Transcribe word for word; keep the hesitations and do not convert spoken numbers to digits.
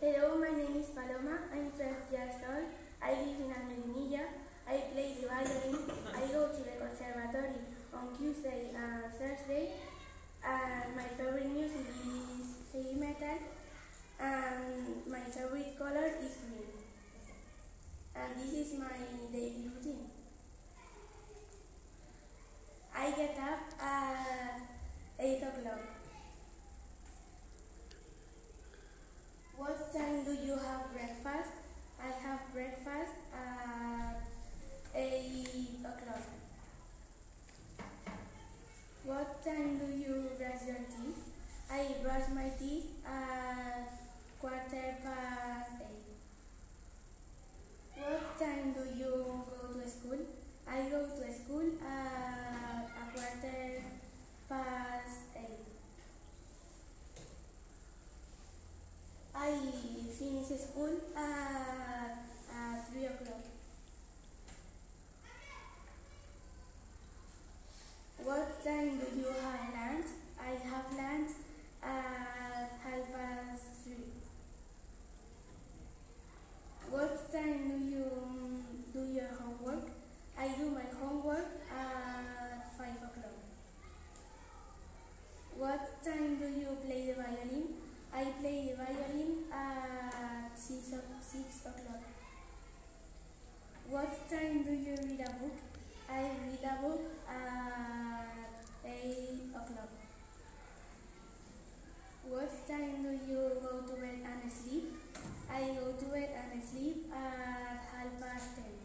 Hello, my name is Paloma. I'm twelve years old. I live in Almedinilla. I play the violin. I go to the conservatory on Tuesday and Thursday. And my favorite music is heavy metal. And my favorite color is green. And this is my daily routine. I get up at eight o'clock. What time do you have breakfast? I have breakfast at eight o'clock. What time do you brush your teeth? I brush my teeth at quarter past eight. What time do you go to school? I go to school at a quarter past eight. I finish school at, at three o'clock. What time do you have lunch? I have lunch at half past three. What time do you do your homework? I do my homework at five o'clock. What time do you play the violin? I play the violin at six o'clock. What time do you read a book? I read a book at eight o'clock. What time do you go to bed and sleep? I go to bed and sleep at half past ten.